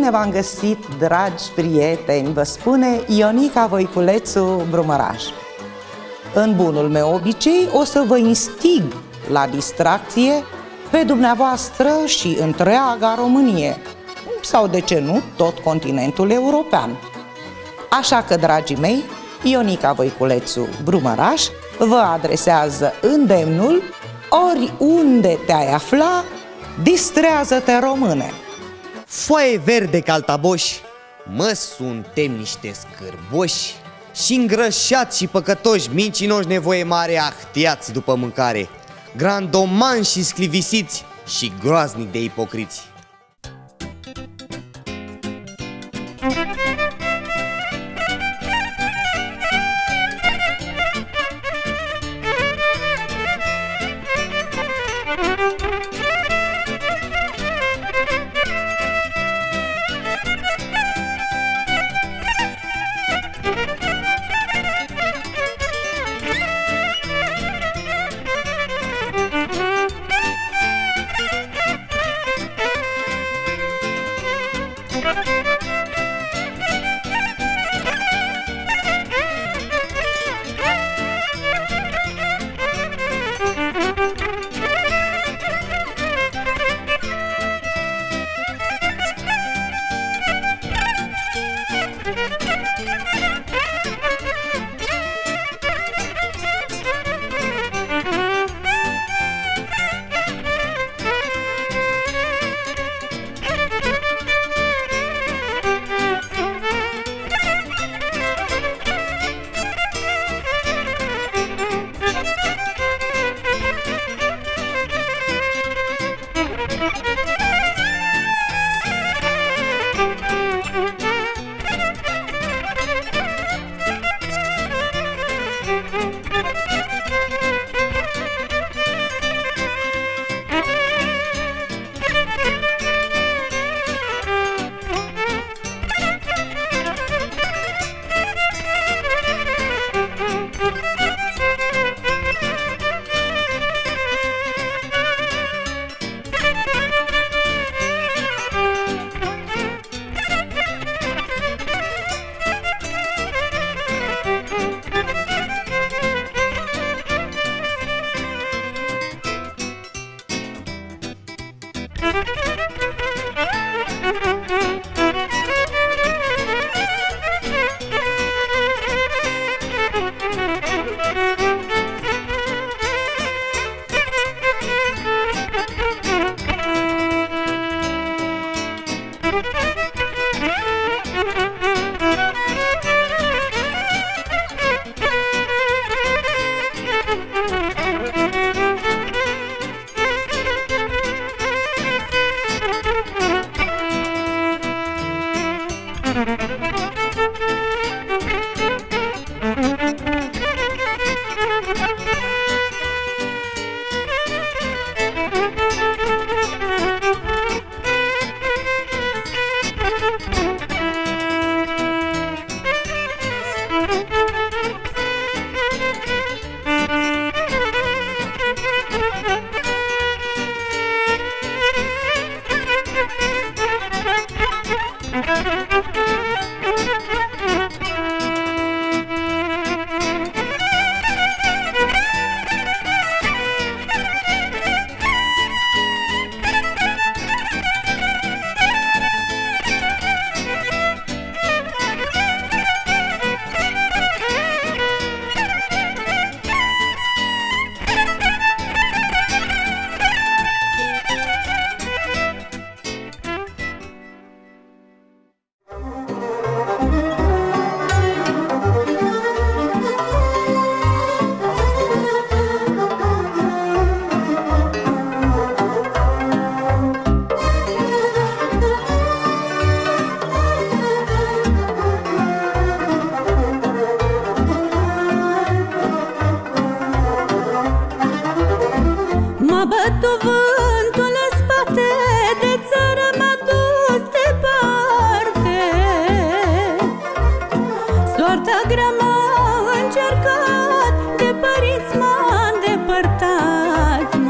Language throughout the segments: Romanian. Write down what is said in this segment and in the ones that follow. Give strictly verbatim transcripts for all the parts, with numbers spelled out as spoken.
bine v-am găsit, dragi prieteni, vă spune Ionica Voiculețu Brumăraș. În bunul meu obicei o să vă instig la distracție pe dumneavoastră și întreaga Românie, sau de ce nu, tot continentul european. Așa că, dragii mei, Ionica Voiculețu Brumăraș vă adresează îndemnul: oriunde te-ai afla, distrează-te, române! Foaie verde caltaboși, mă, suntem niște scârboși și îngrășați și păcătoși, mincinoși, nevoie mare, ahtiați după mâncare, grandomani și sclivisiți și groaznic de ipocriți.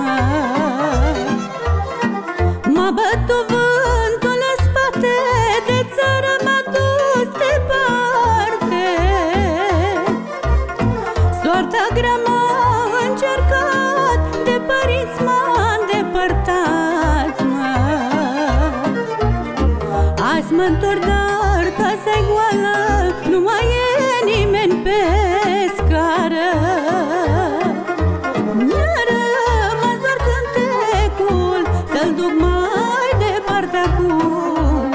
Mă bătu vântul în spate, de Azi mă întorc, dar casa-i goală, nu mai e nimeni pe scară. Mi-a rămas doar cântecul, să-l duc mai departe acum.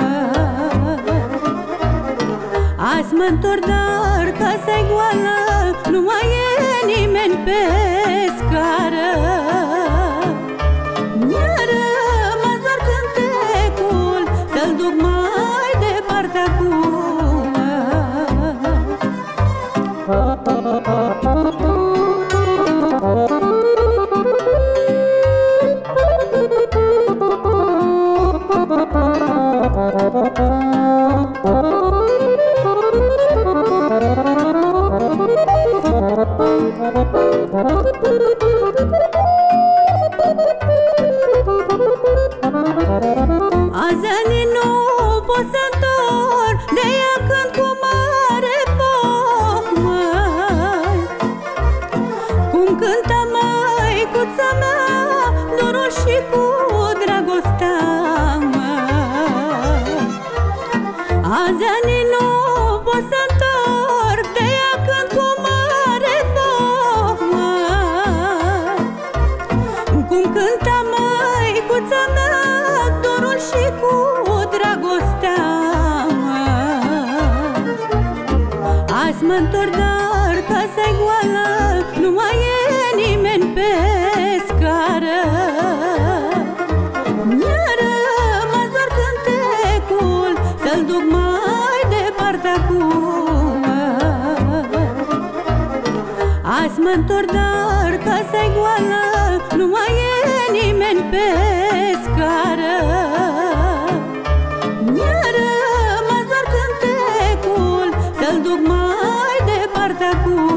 Azi mă întorc, dar casa-i goală, nu mai e nimeni pe scară. Mi-a rămas doar cântecul, să-l duc mai departe acum. Azi ani nu pot să întorc, de-aia cânt cu mare foc, măi. Cum cânta măicuța mea, dorul și cu dragostea, măi. Azi ani nu pot să întorc, de-aia cânt cu mare foc, măi. Cum cânta măicuța mea, dorul și cu dragostea, măi. Azi mă întorc, dar casa-i goală, nu mai e nimeni pe scară. Mi-a rămas doar cântecul, să-l duc mai departe acum. Azi mă întorc, dar casa-i goală, nu mai e nimeni pe scară. Mi-a rămas doar cântecul, să-l duc mai departe acum.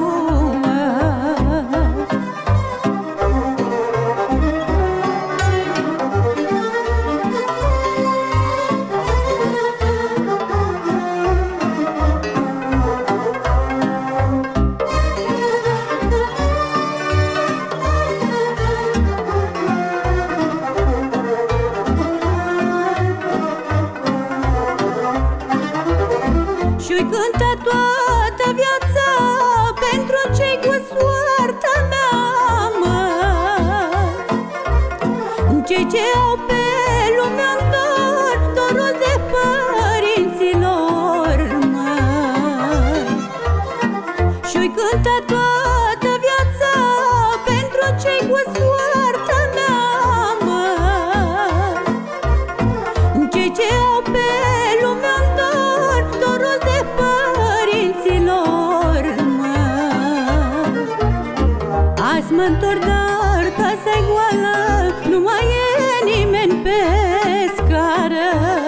Și-oi cânta toată viața pentru cei cu soarta mea, măi. Cei ce au pe lumea-n dor, dorul de părinților, măi. Și-oi cânta toată viața pentru cei cu soarta mea, măi. Cei ce au pe lumea-n dor, dorul de părinților, măi. Azi mă întorc, dar casa-i goală, nu mai e nimeni pe scară.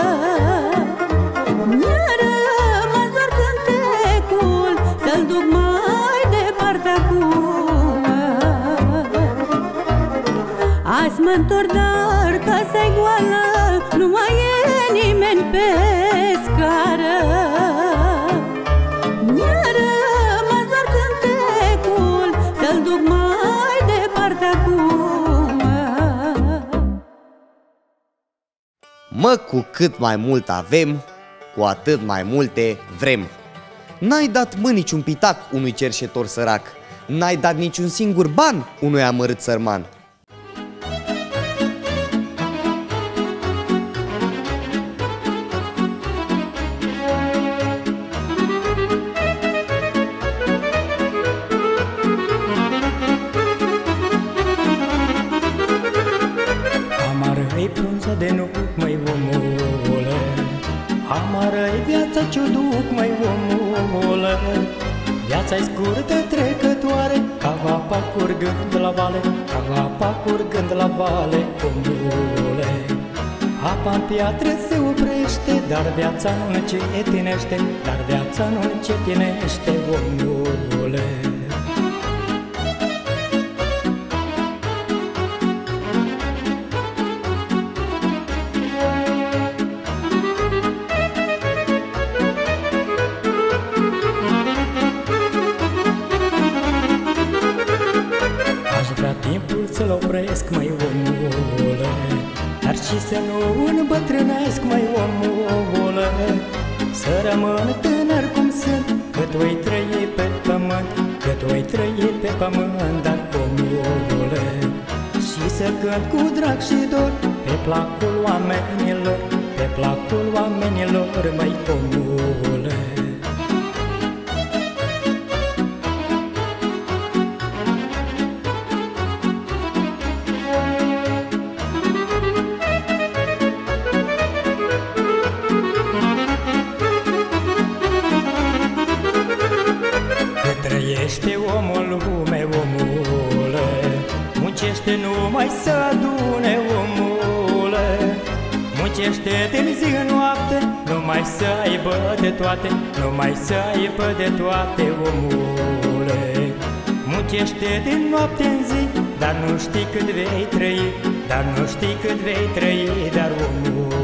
Mi-a rămas doar cântecul, să-l duc mai departe acum. Azi mă întorc, dar casa-i goală, nu mai e nimeni pe scară. Mi-a rămas doar cântecul, să-l duc mai departe acum. Mă, cu cât mai mult avem, cu atât mai multe vrem. N-ai dat, mă, niciun pitac unui cerșetor sărac, n-ai dat niciun singur ban unui amărât sărman. Amară-i frunza de nuc, măi omule, amară-i viața ce-o duc, măi omule. Viața-i scurtă, trecătoare, ca apa curgând la vale, ca apa curgând la vale, omule. Apa-n piatră se oprește, dar viața nu încetinește, dar viața nu încetinește, omule. Să-l opresc, măi omule, dar și să nu îmbătrânesc, măi omule, să rămân tânăr cum sunt, cât voi trăi pe pământ, cât voi trăi pe pământ, dar omule. Și să cânt cu drag și dor, pe placul oamenilor, pe placul oamenilor, măi omule. Trăiește omul lume, omule, muncește numai să adune, omule. Muncește din zi în noapte, numai să aibă de toate, numai să aibă de toate, omule. Muncește din noapte în zi, dar nu știi cât vei trăi, dar nu știi cât vei trăi, dar omule.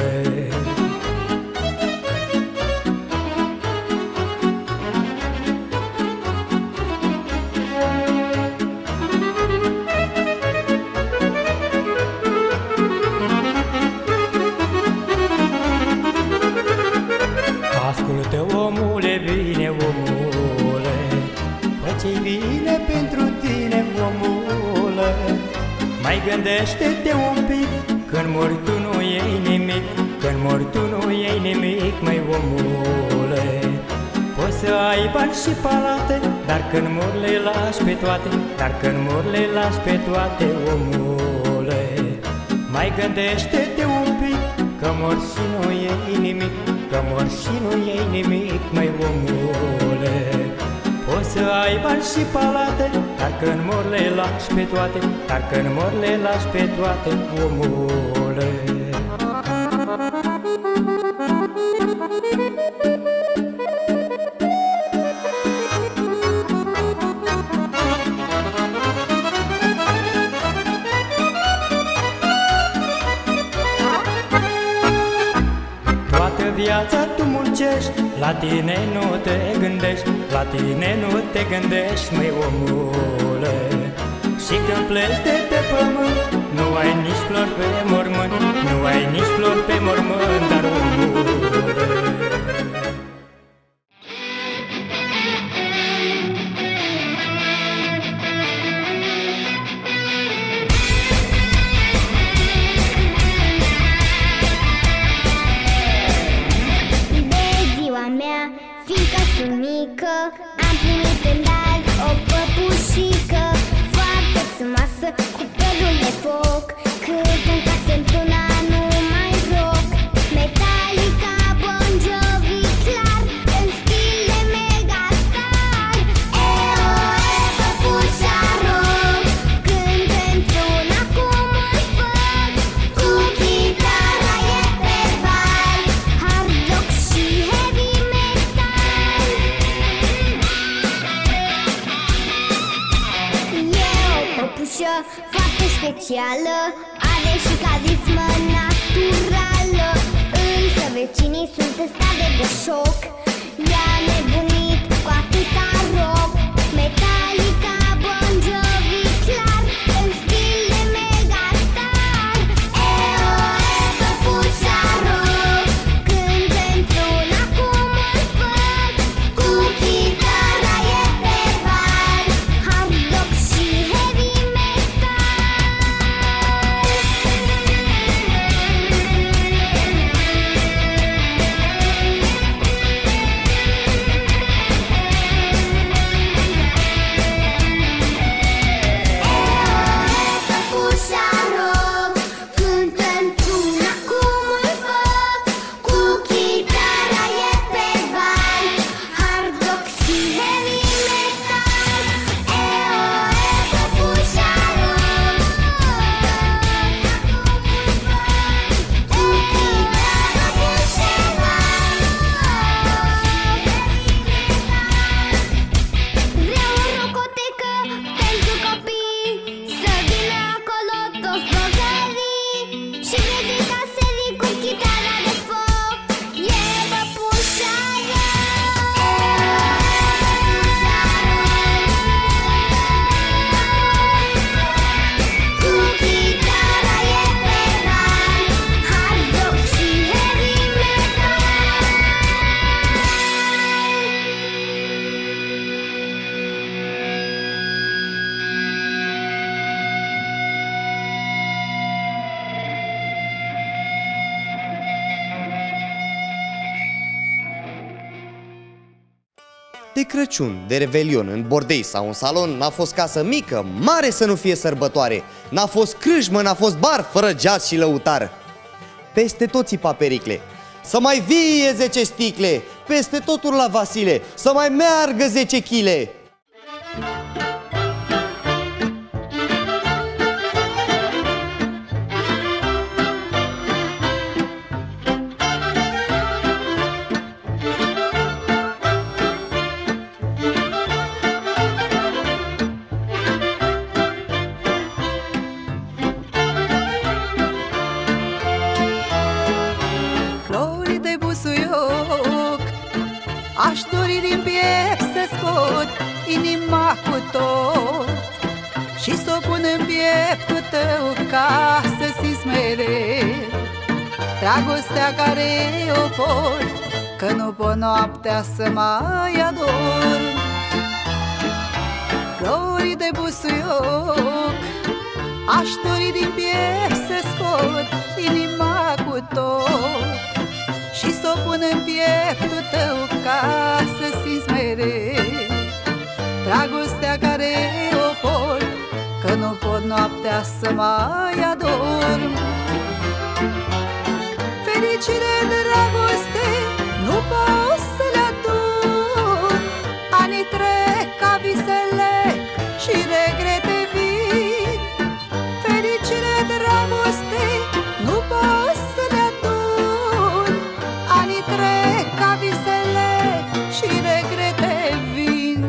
Ascultă, omule, bine, omule, fă ce-i bine pentru tine, omule. Mai gândește-te un pic, când mori tu nu iei nimic, când mori tu nu iei nimic, măi omule. Poți să ai bani și palate, dar când mor le lași pe toate, dar când mor le lași pe toate, omule. Mai gândește-te un pic, că mor și nu iei nimic, că mor și nu iei nimic, măi omule. Poți să ai bani și palate, dar când mor le lași pe toate, dar când mor le lași pe toate, omule. Viața tu muncești, la tine nu te gândești, la tine nu te gândești, măi omule. Și când pleci de pe pământ, nu ai nici flori pe mormânt, nu ai nici flori pe mormânt, dar omule. Fiindcă sunt mică, am primit în dar o păpușică foarte frumoasă, cu părul de foc. Cât în casă într-una nu mai rog, Metallica, Bon Jovi, clar, în stil de megastar. E-o, e, păpușa rog, cânt într-una cum îl fac, cu chitara e pe bal, hard rock și heavy metal. Păpușă foarte specială, are și carismă naturală, însă vecinii sunt în stare de șoc. I-a nebunit cu atâta rock, Metallica, Bon Jovi, clar, în stil de megastar. E-o, e, păpușa rock, cânt într-una cum îl fac, cu chitara e pe bal, hard rock și heavy metal. De Crăciun, de Revelion, în bordei sau în salon, n-a fost casă mică, mare să nu fie sărbătoare. N-a fost crâșmă, n-a fost bar, fără geas și lăutar. Peste tot țipa Pericle, să mai vie zece sticle, peste totul la Vasile, să mai meargă zece chile. Aș dori din piept să scot inima cu tot și s-o pun în pieptul tău ca să simți mereu dragostea care o port, că nu pot noaptea să mai ador. Flori de busuioc, aș dori din piept să scot inima cu tot și s-o pun în pieptul tău ca să simți mereu dragostea care o port, că nu pot noaptea să mai ador. Fericire, dragoste, nu pot să le adun, anii trec ca visele și regrete vin. Fericire, dragoste, nu pot să le adun, anii trec ca visele și regrete vin.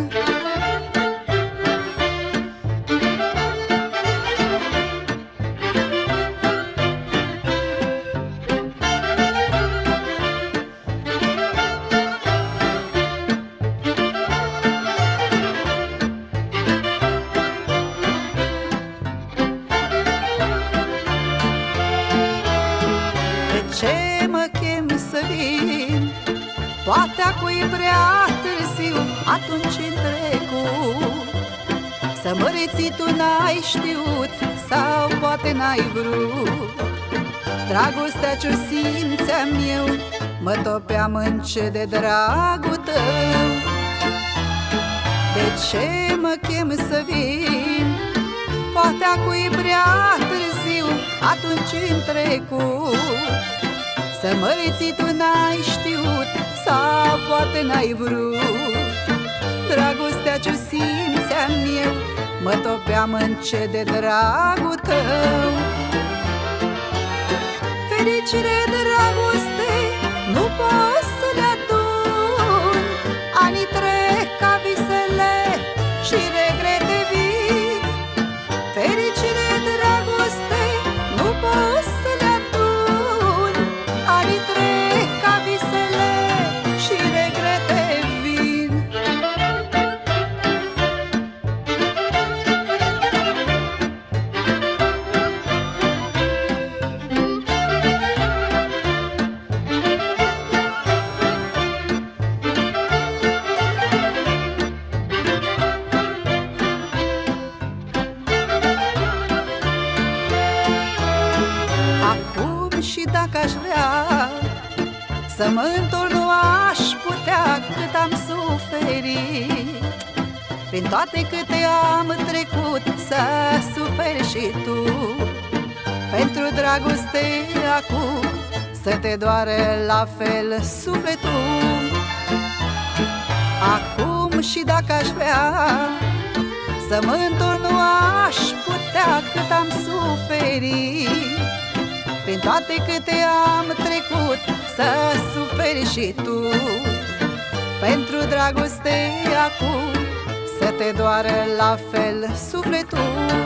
Ce mă chem să vin? Poate acum e prea târziu, atunci în trecut să mă reții tu n-ai știut sau poate n-ai vrut. Dragostea ce-o simțeam eu mă topeam înce de dragul tău. De ce mă chem să vin? Poate acum e prea târziu, atunci în trecut să mă reții tu n-ai știut sau poate n-ai vrut. Dragostea ce simțeam eu mă topeam înce de dragul tău. Fericire, dragoste, nu pot să le adun, anii trec ca visele și regrete vin. Fericire, dragoste, nu pot să le adun, anii trec ca visele și regrete vin. Acum și dacă aș vrea să mă întorc, nu aș putea, cât am suferit. Prin toate câte am trecut să suferi și tu. Pentru dragoste acum să te doare la fel sufletul. Acum și dacă aș vrea să mă întorc, nu aș putea, cât am suferit. Prin toate câte am trecut să suferi și tu. Pentru dragoste acum să te doare la fel sufletul.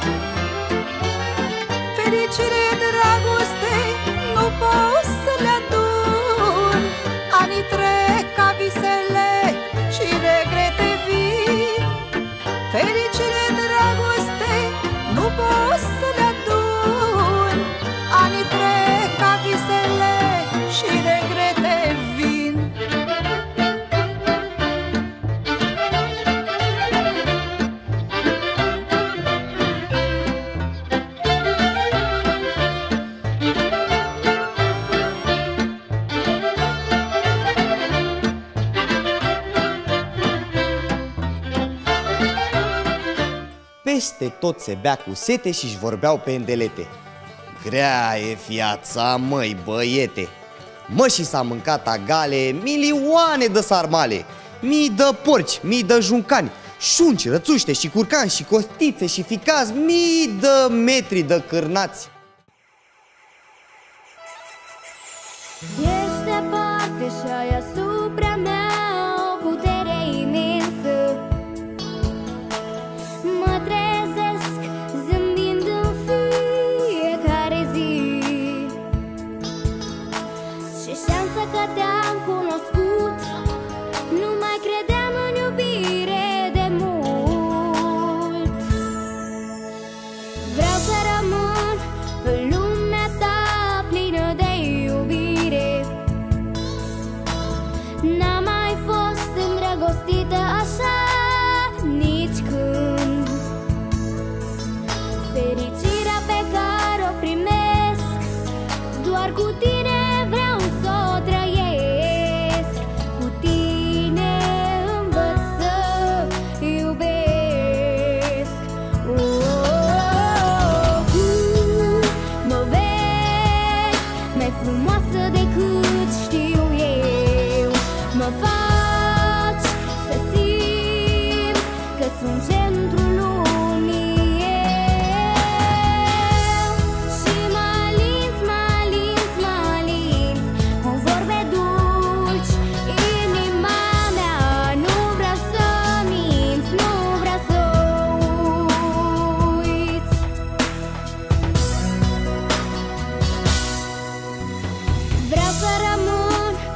Fericire, dragoste, nu pot să le adun, anii trec ca visele și regrete vin. Fericire, dragoste, nu pot să le adun, anii trec ca visele și regrete vin. peste tot se bea cu sete și-și vorbeau pe îndelete. Grea e viața, măi, băiete! Mășii s-a mâncat agale milioane de sarmale, mii de porci, mii de juncani, șunci, rățuște și curcani și costițe și ficați, mii de metri de cârnați. Ești departe și ai asupra mea o putere imensă. Mă trezesc zâmbind în fiecare zi. Ce șansă că te-am cunoscut, nu mai credeam în iubire de mult. Vreau să rămân în lumea ta plină de iubire. N-am mai fost îndrăgostită așa nici când. Fericirea pe care o primesc, doar cu tine vreau să o trăiesc. Cu tine învăț să iubesc. Oh, oh, oh. Tu mă vezi mai frumoasă decât știu eu. Mă faci să simt că sunt centrul lumii eu. Și mă alinți, mă alinți, mă alinți cu vorbe dulci inima mea. Nu vreau să minți, nu vreau să uiți. Vreau să rămân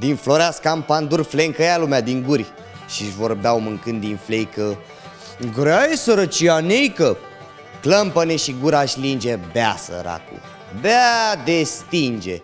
Din floreasca în pandur flencăia lumea din guri și-și vorbeau mâncând din fleică: grea-i sărăcia, neică! Clămpăne și gura-și linge, bea săracul, bea de stinge.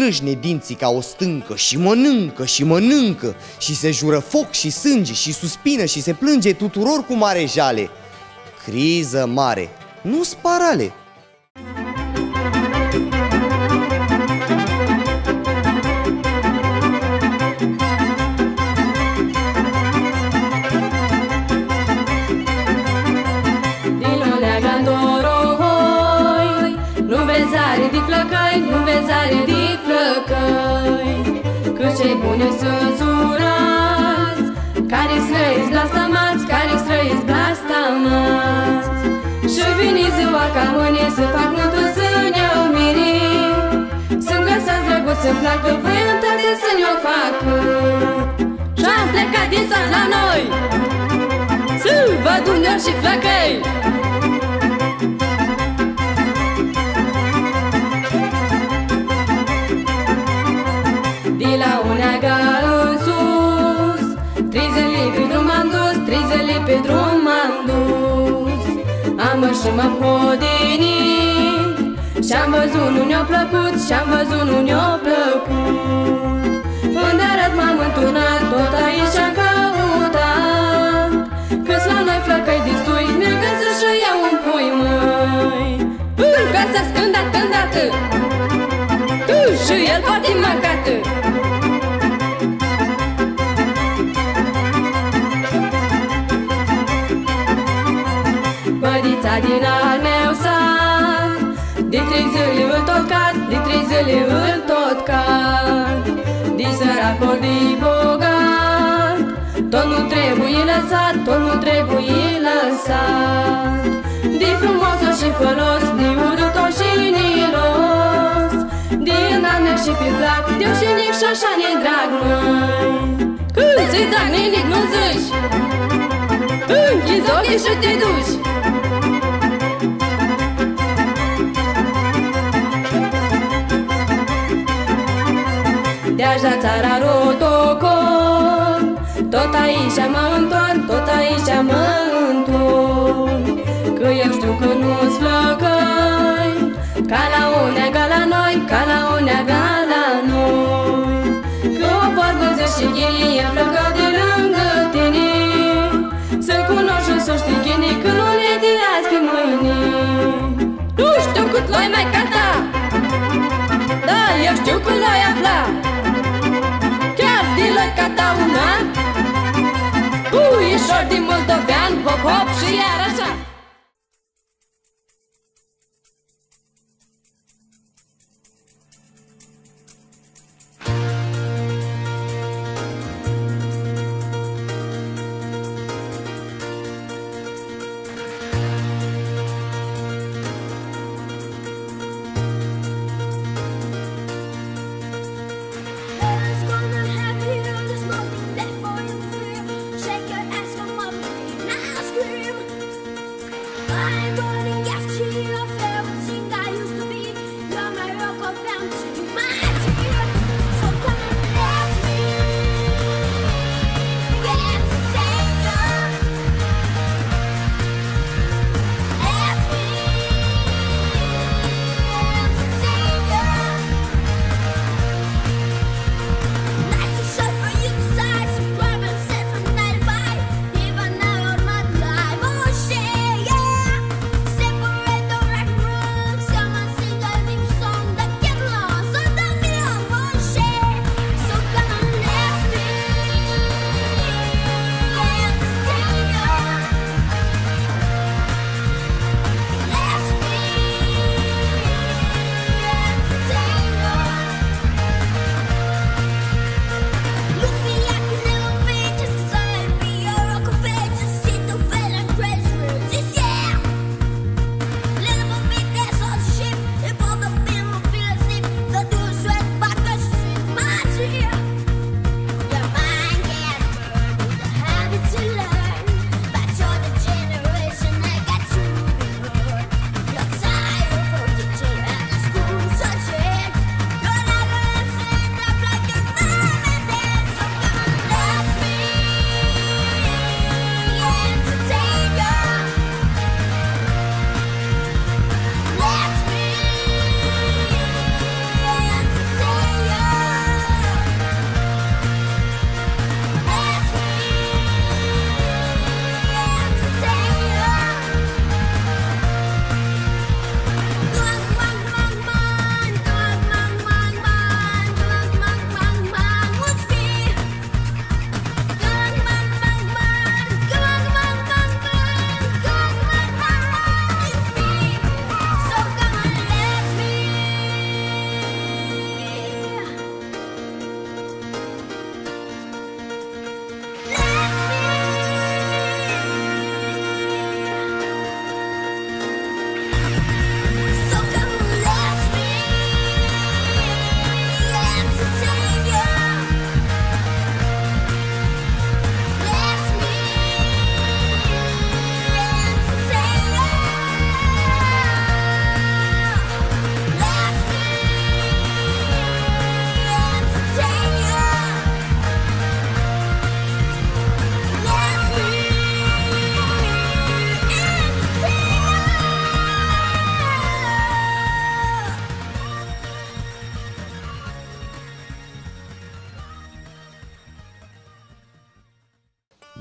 scrâșne dinții ca o stâncă și mănâncă și mănâncă și se jură foc și sânge și suspină și se plânge tuturor cu mare jale. Criză mare, nu sparale. Nu vezi are de flăcăi, că cei buni sunt surați, care străiți blastamați, care străiți blastamați. Și vine ziua ca mâine să fac nuntă să ne-o mirim, să-mi găsați drăguț să-mi placă, voi în toate să ne-o facă. Și-am plecat din sat la noi, să văd unde și flăcăi. De la Uneaga în sus, trei zile pe drum am dus, trei zile pe drum am dus. Am și m-am hodinit, și-am văzut nu ne-a plăcut, și-am văzut nu ne-a plăcut. Unde arăt m-am înturnat, tot aici am căutat, că-s la noi flăcăi destui, mergă să-și iau un pui, măi. Ca să scândată îndată, și el poate măcată. Bădița din al meu sat, de trei zile îl tot cad, de trei zile îl tot cad. Din săracul de bogat, tot nu trebuie lăsat, tot nu trebuie lăsat. De frumosos și folos, de urâtos și nilos, de înalnă și pe plac, de ușinic și așa ne drag, măi. Când ți-i drag, nenic, nu zici, închizi ochii și te duci. De-aș da țara rotocon, tot aici mă întorc, tot aici mă întorc. Că eu știu că nu-s flăcăi, ca la Uneaga la noi, ca la Uneaga la noi. Că o vorbă și ghilie flăcă de lângă tine, să-l cunoști și să știi ghine, că nu le de azi pe mâine. Nu știu cât l-ai mai cata, dar eu știu că l-ai afla. Chiar de l-ai cata un an, puișor din moldovean, hop hop și iar așa.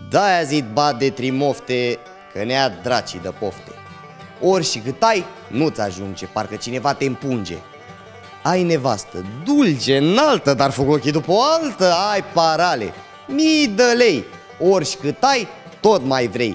De-aia zid bat de trimofte, că nea dracii de pofte. Ori și cât ai, nu-ți ajunge, parcă cineva te împunge. Ai nevastă, dulce, înaltă, dar fug ochii după o altă, ai parale, mii de lei. Ori și cât ai, tot mai vrei.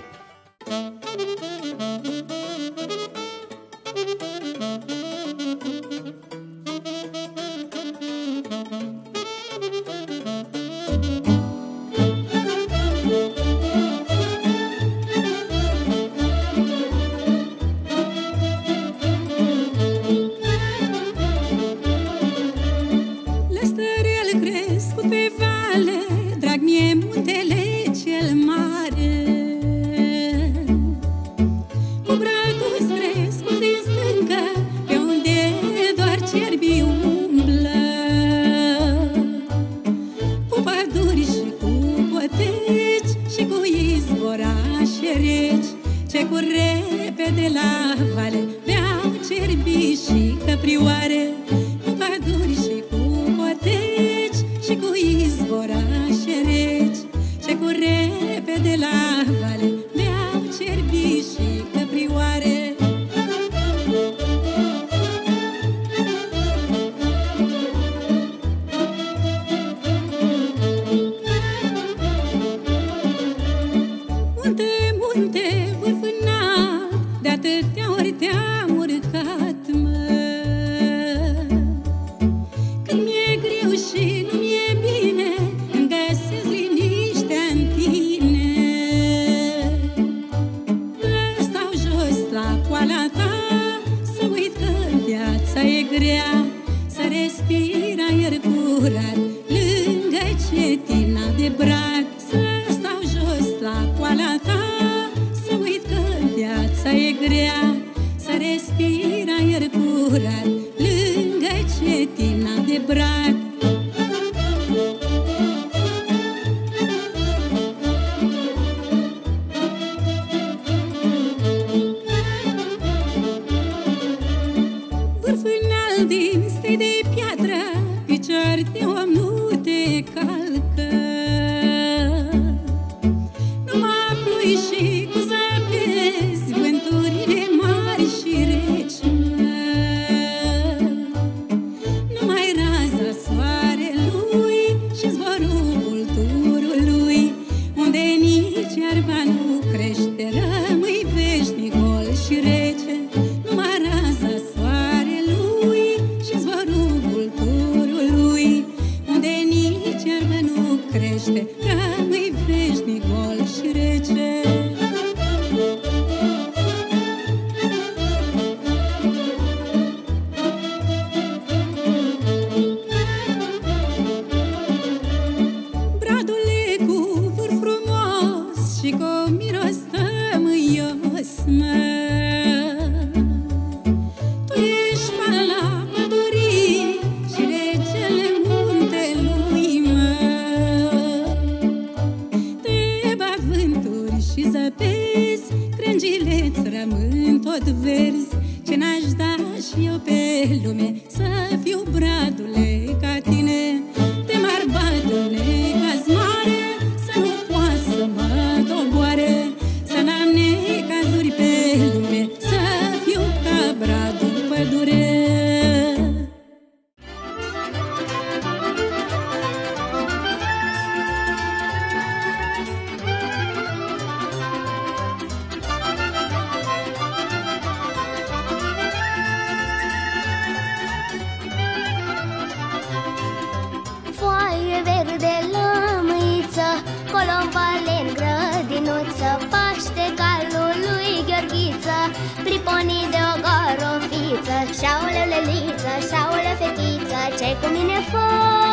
Priponii de o gorofiță, șaule leliță, șaule fetiță, ce-i cu mine fă?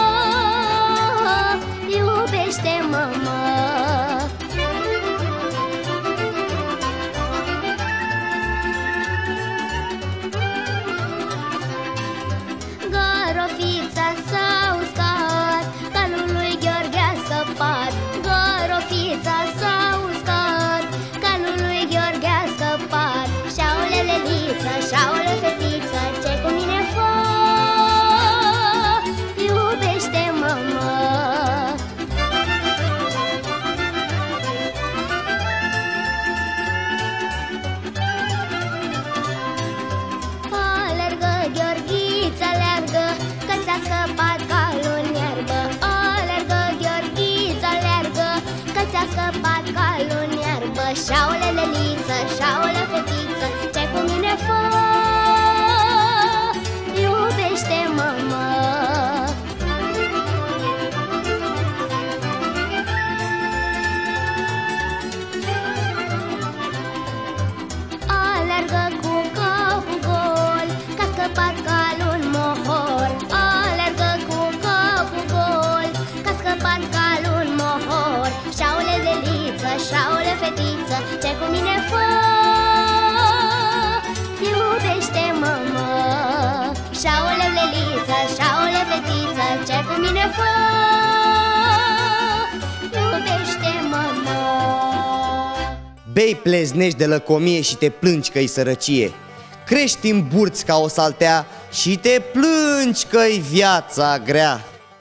Iubește-mă, mă. Gorofița s-a uscat, calul lui Gheorghe a scăpat. Gorofița s-a uscat, calul lui Gheorghe a scăpat. Șaule leliță, șaule fetiță, ce cu mine fă? Iubește-mă, șaule leliță, șaule fetiță, ce cu mine fă? Iubește-mă, mă. Alergă cu capul gol, că-a scăpat calul mohor. Alergă cu capul gol, că-a scăpat calul mohor. Șaule leliță, șaule fetiță, ce cu mine fă? Iubește-mă, mă. Șaule leliță, șaule fetiță, ce cu mine fă? Iubește-mă, mă. Bei pleznești de lăcomie și te plângi că-i sărăcie. Crești în burți ca o saltea și te plângi că-i viața grea.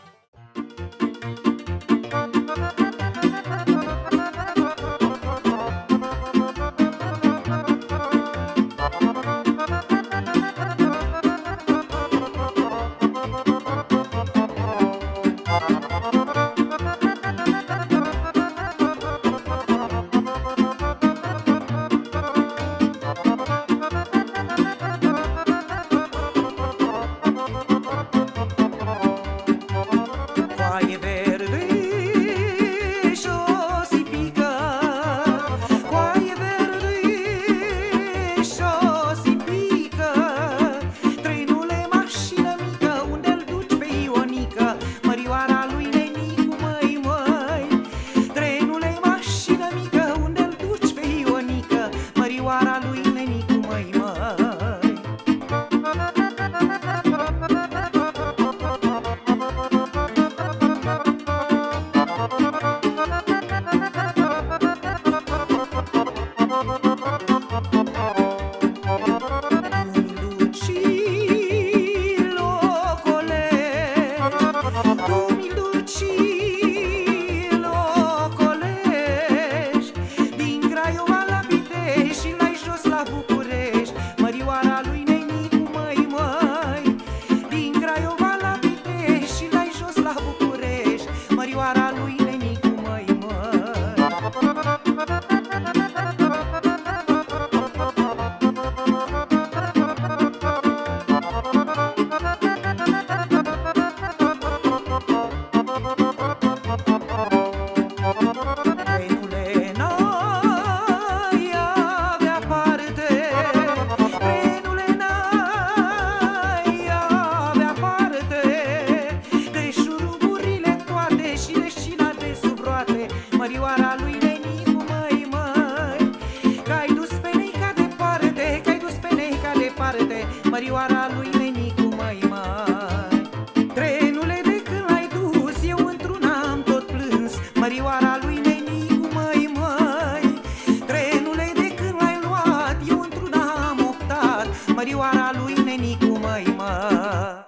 Mărioara lui Nenicu, măi, măi. Trenule, de când l-ai dus, eu într-una am tot plâns. Mărioara lui Nenicu, măi, măi. Trenule, de când l-ai luat, eu într-una am optat. Mărioara lui Nenicu, măi, măi.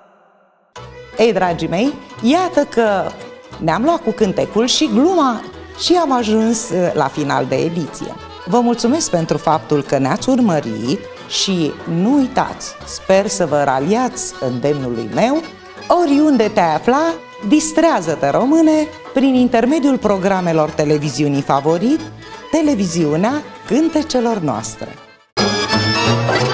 Ei, dragii mei, iată că ne-am luat cu cântecul și gluma și am ajuns la final de ediție. Vă mulțumesc pentru faptul că ne-ați urmărit și nu uitați, sper să vă raliați îndemnului meu, oriunde te-ai afla, distrează-te, române, prin intermediul programelor televiziunii favorit, televiziunea cântecelor noastre.